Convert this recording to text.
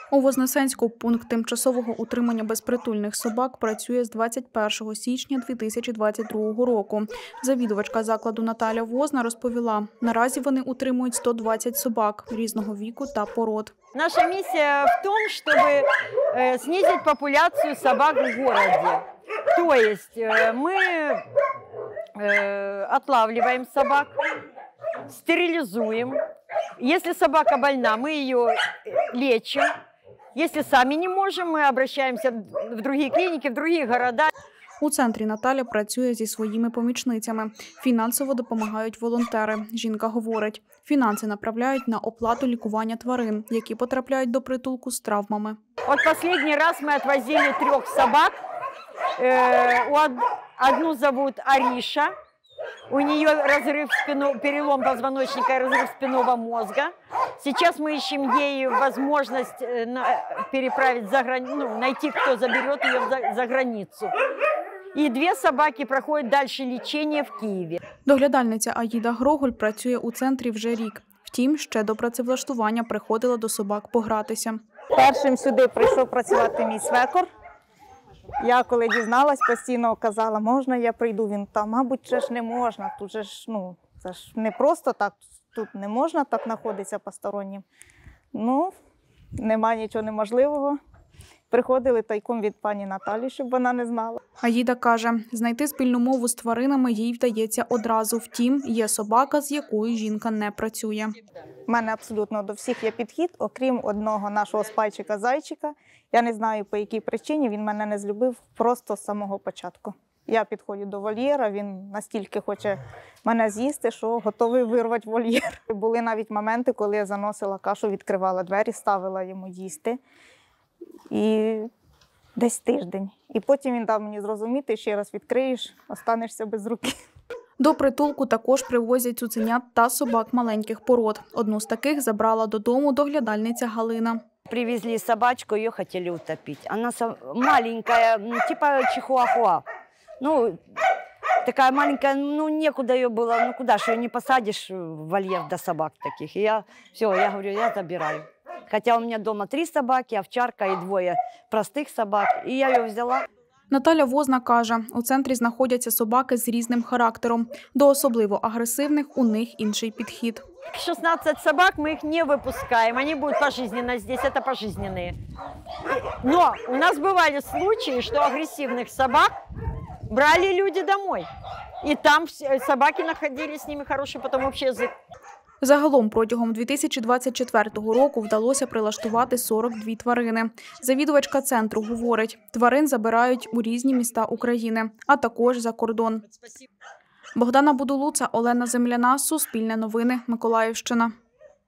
У Вознесенську пункт тимчасового утримання безпритульних собак працює з 21 січня 2022 року. Завідувачка закладу Наталя Возна розповіла, наразі вони утримують 120 собак різного віку та пород. Наша миссия в том, чтобы снизить популяцию собак в городе. То есть мы отлавливаем собак, стерилизуем. Если собака больна, мы ее лечим. Если сами не можем, мы обращаемся в другие клиники, в другие города. У центрі Наталя працює зі своїми помічницями. Фінансово допомагають волонтери. Жінка говорить, фінанси направляють на оплату лікування тварин, які потрапляють до притулку з травмами. Вот последний раз мы отвозили 3 собак. Одну зовут Ариша. У нее перелом позвоночника и разрыв спинного мозга. Сейчас мы ищем ей возможность переправить найти, кто заберет ее за границу. І 2 собаки проходять далі лікування в Києві. Доглядальниця Аїда Гроголь працює у центрі вже рік. Втім, ще до працевлаштування приходила до собак погратися. Першим сюди прийшов працювати мій свекор. Я коли дізналась, постійно казала, можна я прийду? Він, та, мабуть, же ж не можна. Тут же ж, це ж не просто так, тут не можна так знаходитися постороннім. Немає нічого неможливого. Приходили тайком від пані Наталі, щоб вона не знала. Аїда каже, знайти спільну мову з тваринами їй вдається одразу. Втім, є собака, з якою жінка не працює. У мене абсолютно до всіх є підхід, окрім одного нашого спайчика-зайчика. Я не знаю, по якій причині він мене не злюбив просто з самого початку. Я підходжу до вольєра, він настільки хоче мене з'їсти, що готовий вирвати вольєр. Були навіть моменти, коли я заносила кашу, відкривала двері, ставила йому їсти. І десь тиждень. І потім він дав мені зрозуміти, ще раз відкриєш, останешся без руки. До притулку також привозять цуценят та собак маленьких пород. Одну з таких забрала додому доглядальниця Галина. Привезли собачку, ее хотели утопить. Она маленькая, типа чихуахуа. Такая маленькая, некуда ее было, куда ж ее не посадишь в вольер до собак таких. И я говорю, я забираю. Хотя у меня дома 3 собаки, овчарка и 2 простых собак. И я ее взяла. Наталя Возна каже, у центрі знаходяться собаки з різним характером. До особливо агресивних у них інший підхід. 16 собак, мы их не выпускаем, они будут пожизненно здесь, это пожизненные. Но у нас бывали случаи, что агрессивных собак брали люди домой. И там собаки находили с ними хороший потом общий язык. Загалом протягом 2024 року вдалося прилаштувати 42 тварини. Завідувачка центру говорить, тварин забирають у різні міста України, а також за кордон. Богдана Будулуца, Олена Земляна, Суспільне новини, Миколаївщина.